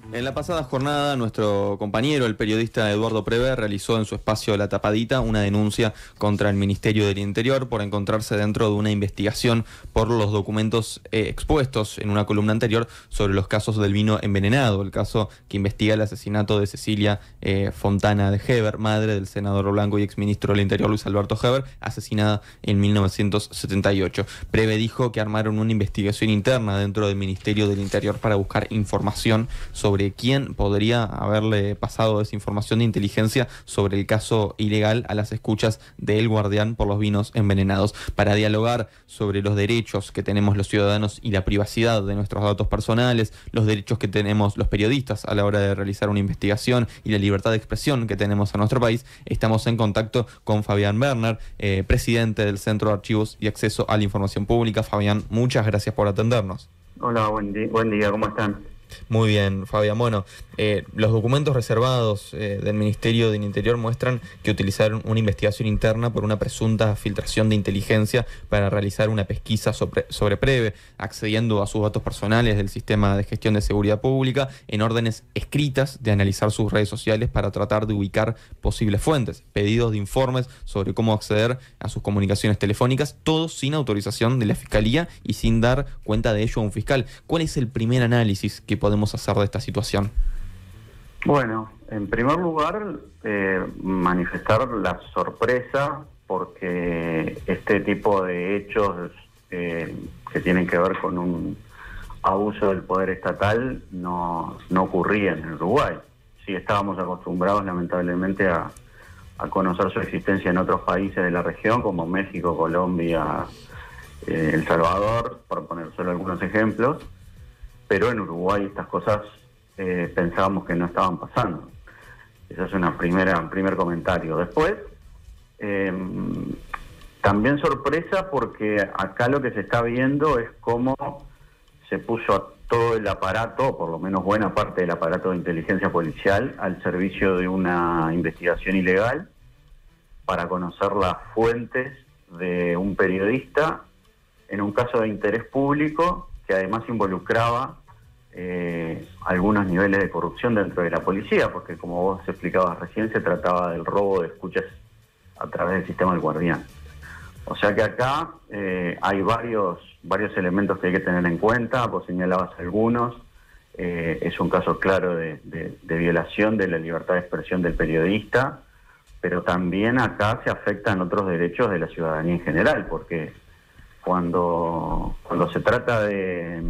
En la pasada jornada, nuestro compañero, el periodista Eduardo Preve, realizó en su espacio La Tapadita una denuncia contra el Ministerio del Interior por encontrarse dentro de una investigación por los documentos expuestos en una columna anterior sobre los casos del vino envenenado, el caso que investiga el asesinato de Cecilia Fontana de Heber, madre del senador blanco y exministro del Interior Luis Alberto Heber, asesinada en 1978. Preve dijo que armaron una investigación interna dentro del Ministerio del Interior para buscar información sobre quién podría haberle pasado esa información de inteligencia sobre el caso ilegal a las escuchas de El Guardián por los vinos envenenados, para dialogar sobre los derechos que tenemos los ciudadanos y la privacidad de nuestros datos personales, los derechos que tenemos los periodistas a la hora de realizar una investigación y la libertad de expresión que tenemos en nuestro país. Estamos en contacto con Fabián Berner, presidente del Centro de Archivos y Acceso a la Información Pública. Fabián, muchas gracias por atendernos. Hola, buen día, ¿cómo están? Muy bien, Fabián. Bueno, los documentos reservados del Ministerio del Interior muestran que utilizaron una investigación interna por una presunta filtración de inteligencia para realizar una pesquisa sobre Preve, accediendo a sus datos personales del Sistema de Gestión de Seguridad Pública en órdenes escritas de analizar sus redes sociales para tratar de ubicar posibles fuentes, pedidos de informes sobre cómo acceder a sus comunicaciones telefónicas, todo sin autorización de la Fiscalía y sin dar cuenta de ello a un fiscal. ¿Cuál es el primer análisis que podemos hacer de esta situación? Bueno, en primer lugar, manifestar la sorpresa porque este tipo de hechos que tienen que ver con un abuso del poder estatal no ocurrían en Uruguay. Sí estábamos acostumbrados, lamentablemente, a conocer su existencia en otros países de la región, como México, Colombia, El Salvador, por poner solo algunos ejemplos, pero en Uruguay estas cosas pensábamos que no estaban pasando. Ese es un primer comentario. Después, también sorpresa porque acá lo que se está viendo es cómo se puso a todo el aparato, o por lo menos buena parte del aparato de inteligencia policial, al servicio de una investigación ilegal para conocer las fuentes de un periodista en un caso de interés público que además involucraba algunos niveles de corrupción dentro de la policía, porque como vos explicabas recién, se trataba del robo de escuchas a través del sistema del Guardián. O sea que acá hay varios elementos que hay que tener en cuenta. Vos señalabas algunos. Es un caso claro de violación de la libertad de expresión del periodista, pero también acá se afectan otros derechos de la ciudadanía en general, porque cuando se trata de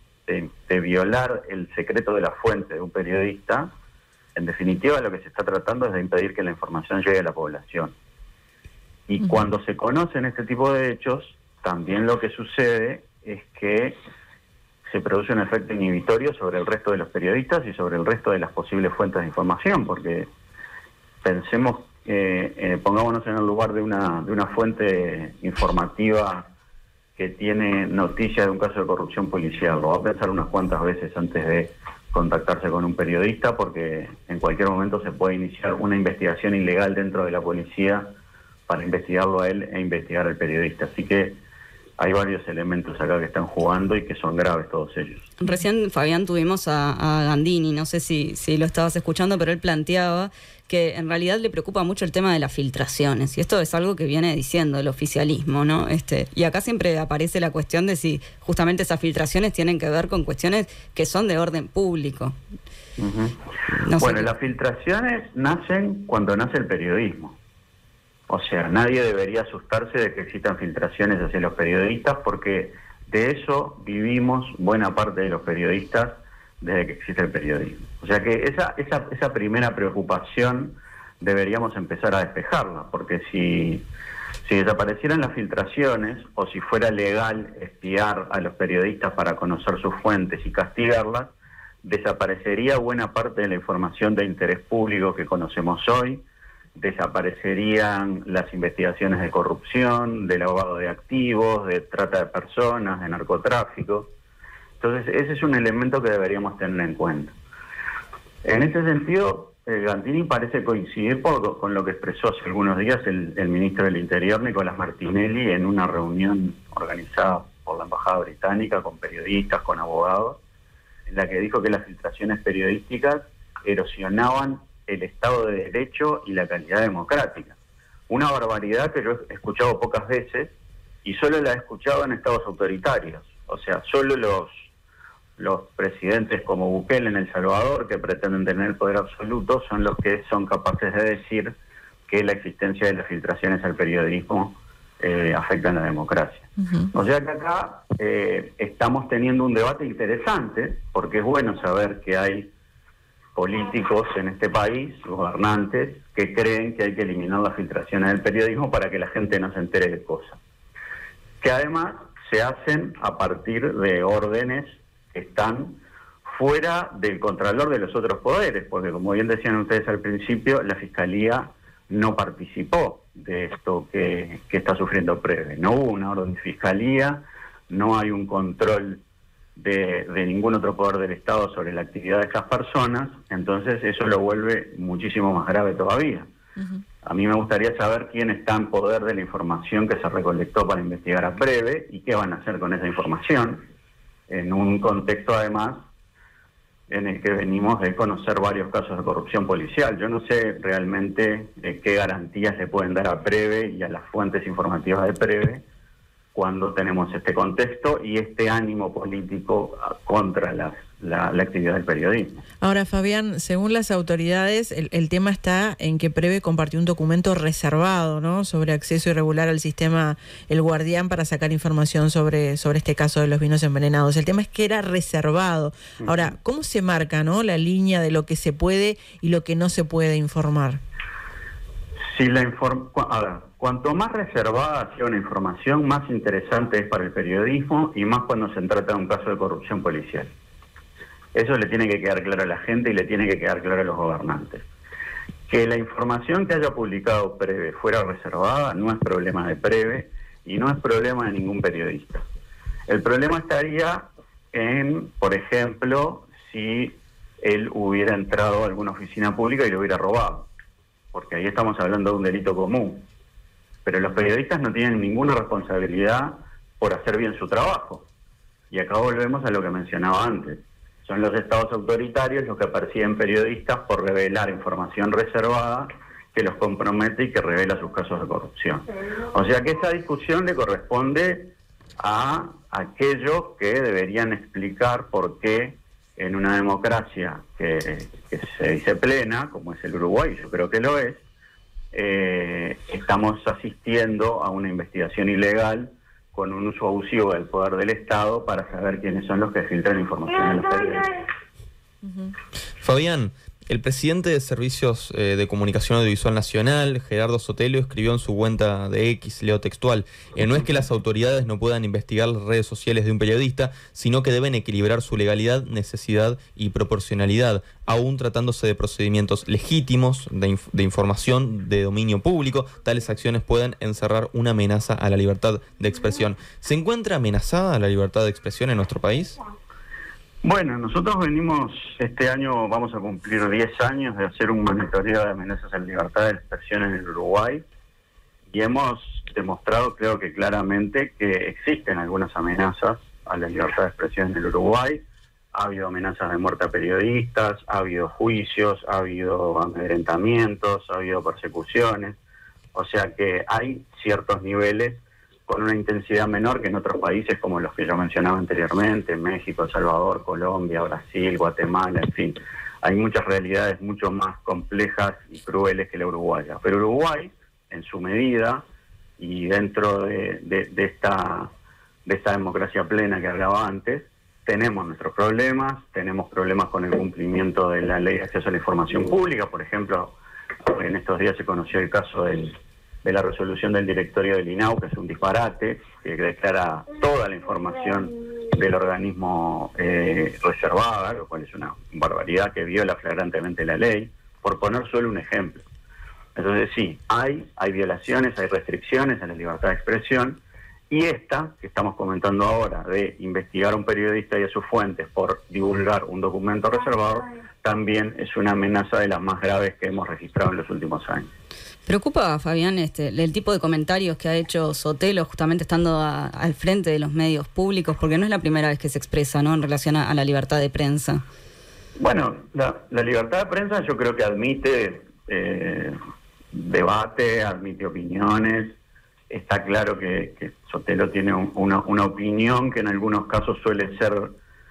violar el secreto de la fuente de un periodista, en definitiva lo que se está tratando es de impedir que la información llegue a la población. Y cuando se conocen este tipo de hechos, también lo que sucede es que se produce un efecto inhibitorio sobre el resto de los periodistas y sobre el resto de las posibles fuentes de información, porque pensemos, pongámonos en el lugar de una fuente informativa que tiene noticia de un caso de corrupción policial. Lo va a pensar unas cuantas veces antes de contactarse con un periodista, porque en cualquier momento se puede iniciar una investigación ilegal dentro de la policía para investigarlo a él e investigar al periodista. Así que hay varios elementos acá que están jugando y que son graves todos ellos. Recién, Fabián, tuvimos a Gandini, no sé si lo estabas escuchando, pero él planteaba que en realidad le preocupa mucho el tema de las filtraciones, y esto es algo que viene diciendo el oficialismo, ¿no? Y acá siempre aparece la cuestión de si justamente esas filtraciones tienen que ver con cuestiones que son de orden público. Bueno, las filtraciones nacen cuando nace el periodismo. O sea, nadie debería asustarse de que existan filtraciones hacia los periodistas, porque de eso vivimos buena parte de los periodistas desde que existe el periodismo. O sea que esa primera preocupación deberíamos empezar a despejarla, porque si desaparecieran las filtraciones, o si fuera legal espiar a los periodistas para conocer sus fuentes y castigarlas, desaparecería buena parte de la información de interés público que conocemos hoy, desaparecerían las investigaciones de corrupción, de lavado de activos, de trata de personas, de narcotráfico. Entonces, ese es un elemento que deberíamos tener en cuenta. En este sentido, Gandini parece coincidir con lo que expresó hace algunos días el ministro del Interior, Nicolás Martinelli, en una reunión organizada por la Embajada Británica con periodistas, con abogados, en la que dijo que las filtraciones periodísticas erosionaban el Estado de Derecho y la calidad democrática. Una barbaridad que yo he escuchado pocas veces y solo la he escuchado en estados autoritarios. O sea, solo los presidentes como Bukele en El Salvador, que pretenden tener el poder absoluto, son los que son capaces de decir que la existencia de las filtraciones al periodismo afectan la democracia. O sea que acá estamos teniendo un debate interesante, porque es bueno saber que hay políticos en este país, gobernantes, que creen que hay que eliminar las filtraciones del periodismo para que la gente no se entere de cosas. Que además se hacen a partir de órdenes que están fuera del contralor de los otros poderes, porque como bien decían ustedes al principio, la Fiscalía no participó de esto que está sufriendo Preve. No hubo una orden de Fiscalía, no hay un control de ningún otro poder del Estado sobre la actividad de estas personas, entonces eso lo vuelve muchísimo más grave todavía. A mí me gustaría saber quién está en poder de la información que se recolectó para investigar a Preve y qué van a hacer con esa información, en un contexto además en el que venimos de conocer varios casos de corrupción policial. Yo no sé realmente qué garantías le pueden dar a Preve y a las fuentes informativas de Preve cuando tenemos este contexto y este ánimo político contra la actividad del periodismo. Ahora, Fabián, según las autoridades, el tema está en que Preve compartió un documento reservado, ¿no?, sobre acceso irregular al sistema El Guardián para sacar información sobre este caso de los vinos envenenados. El tema es que era reservado. Ahora, ¿cómo se marca, ¿no?, la línea de lo que se puede y lo que no se puede informar? Si cuanto más reservada sea una información, más interesante es para el periodismo y más cuando se trata de un caso de corrupción policial. Eso le tiene que quedar claro a la gente y le tiene que quedar claro a los gobernantes. Que la información que haya publicado Preve fuera reservada no es problema de Preve y no es problema de ningún periodista. El problema estaría en, por ejemplo, si él hubiera entrado a alguna oficina pública y lo hubiera robado, porque ahí estamos hablando de un delito común. Pero los periodistas no tienen ninguna responsabilidad por hacer bien su trabajo. Y acá volvemos a lo que mencionaba antes. Son los estados autoritarios los que persiguen periodistas por revelar información reservada que los compromete y que revela sus casos de corrupción. O sea que esa discusión le corresponde a aquellos que deberían explicar por qué en una democracia que se dice plena, como es el Uruguay, yo creo que lo es, estamos asistiendo a una investigación ilegal con un uso abusivo del poder del Estado para saber quiénes son los que filtran información en los periodistas. Fabián, el presidente de Servicios de Comunicación Audiovisual Nacional, Gerardo Sotelo, escribió en su cuenta de X, leo textual, no es que las autoridades no puedan investigar las redes sociales de un periodista, sino que deben equilibrar su legalidad, necesidad y proporcionalidad, aún tratándose de procedimientos legítimos de información de dominio público. Tales acciones pueden encerrar una amenaza a la libertad de expresión. ¿Se encuentra amenazada la libertad de expresión en nuestro país? Bueno, nosotros venimos, este año vamos a cumplir 10 años de hacer un monitoreo de amenazas a la libertad de expresión en el Uruguay y hemos demostrado, creo que claramente, que existen algunas amenazas a la libertad de expresión en el Uruguay. Ha habido amenazas de muerte a periodistas, ha habido juicios, ha habido amedrentamientos, ha habido persecuciones. O sea que hay ciertos niveles con una intensidad menor que en otros países como los que yo mencionaba anteriormente, México, El Salvador, Colombia, Brasil, Guatemala, en fin. Hay muchas realidades mucho más complejas y crueles que la uruguaya. Pero Uruguay, en su medida, y dentro de esta democracia plena que hablaba antes, tenemos nuestros problemas, tenemos problemas con el cumplimiento de la ley de acceso a la información pública. Por ejemplo, en estos días se conoció el caso de la resolución del directorio del INAU, que es un disparate, que declara toda la información del organismo reservada, lo cual es una barbaridad que viola flagrantemente la ley, por poner solo un ejemplo. Entonces sí, hay violaciones, hay restricciones a la libertad de expresión, y esta que estamos comentando ahora, de investigar a un periodista y a sus fuentes por divulgar un documento reservado, también es una amenaza de las más graves que hemos registrado en los últimos años. Preocupa, Fabián, el tipo de comentarios que ha hecho Sotelo justamente estando al frente de los medios públicos, porque no es la primera vez que se expresa, ¿no?, en relación a la libertad de prensa. Bueno, la libertad de prensa yo creo que admite debate, admite opiniones. Está claro que Sotelo tiene una opinión que en algunos casos suele ser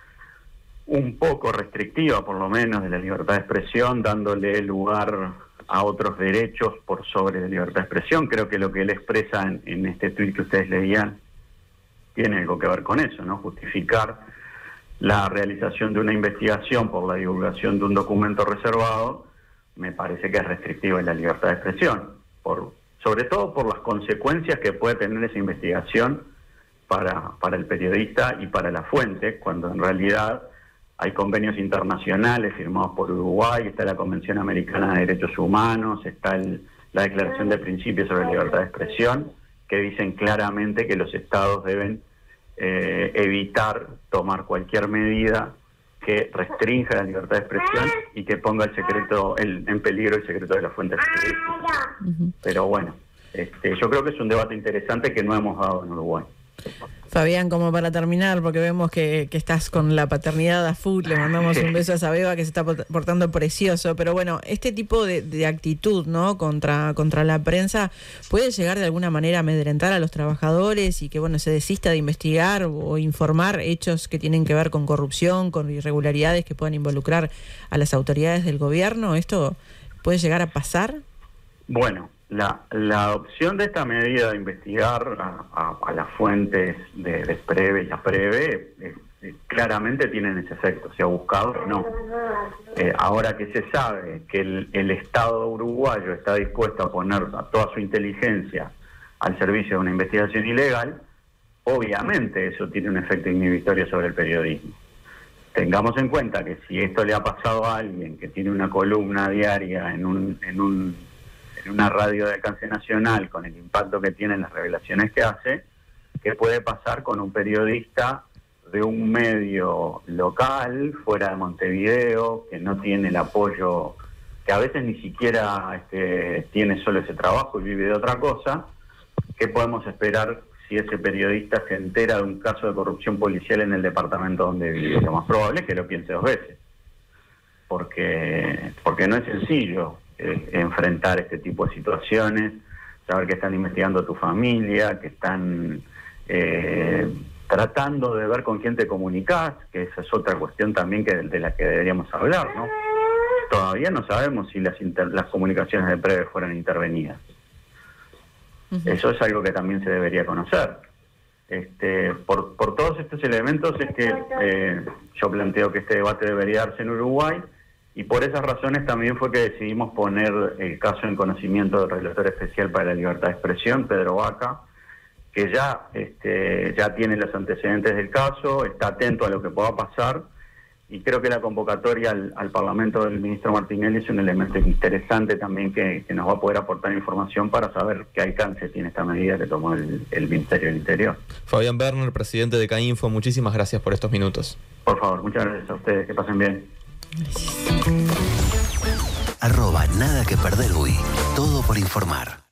un poco restrictiva, por lo menos, de la libertad de expresión, dándole lugar a otros derechos por sobre la libertad de expresión. Creo que lo que él expresa en este tuit que ustedes leían tiene algo que ver con eso, ¿no? Justificar la realización de una investigación por la divulgación de un documento reservado me parece que es restrictivo en la libertad de expresión, sobre todo por las consecuencias que puede tener esa investigación para el periodista y para la fuente, cuando en realidad hay convenios internacionales firmados por Uruguay, está la Convención Americana de Derechos Humanos, está la Declaración de Principios sobre la Libertad de Expresión, que dicen claramente que los estados deben evitar tomar cualquier medida que restrinja la libertad de expresión y que ponga en peligro el secreto de la fuente periodística. Pero bueno, yo creo que es un debate interesante que no hemos dado en Uruguay. Fabián, como para terminar, porque vemos que estás con la paternidad a full, le mandamos un beso a esa beba que se está portando precioso, pero bueno, este tipo de actitud, ¿no?, contra la prensa puede llegar de alguna manera a amedrentar a los trabajadores y que, bueno, se desista de investigar o informar hechos que tienen que ver con corrupción, con irregularidades que puedan involucrar a las autoridades del gobierno. ¿Esto puede llegar a pasar? Bueno, la adopción de esta medida de investigar a las fuentes de PREVE y APREVE claramente tienen ese efecto. ¿Se ha buscado? No. Ahora que se sabe que el Estado uruguayo está dispuesto a poner a toda su inteligencia al servicio de una investigación ilegal, obviamente eso tiene un efecto inhibitorio sobre el periodismo. Tengamos en cuenta que si esto le ha pasado a alguien que tiene una columna diaria en una radio de alcance nacional, con el impacto que tiene en las revelaciones que hace, ¿qué puede pasar con un periodista de un medio local, fuera de Montevideo, que no tiene el apoyo, que a veces ni siquiera tiene solo ese trabajo y vive de otra cosa? ¿Qué podemos esperar si ese periodista se entera de un caso de corrupción policial en el departamento donde vive? Lo más probable es que lo piense 2 veces, porque no es sencillo enfrentar este tipo de situaciones, saber que están investigando a tu familia, que están tratando de ver con quién te comunicás, que esa es otra cuestión también de la que deberíamos hablar, ¿no? Todavía no sabemos si las comunicaciones de PREVE fueron intervenidas. Eso es algo que también se debería conocer. Por todos estos elementos es que yo planteo que este debate debería darse en Uruguay, y por esas razones también fue que decidimos poner el caso en conocimiento del relator especial para la libertad de expresión, Pedro Vaca, que ya tiene los antecedentes del caso, está atento a lo que pueda pasar, y creo que la convocatoria al Parlamento del ministro Martinelli es un elemento interesante también que nos va a poder aportar información para saber qué alcance tiene esta medida que tomó el Ministerio del Interior. Fabián Berner, presidente de CAINFO, muchísimas gracias por estos minutos. Por favor, muchas gracias a ustedes, que pasen bien. @nada que perder, todo por informar.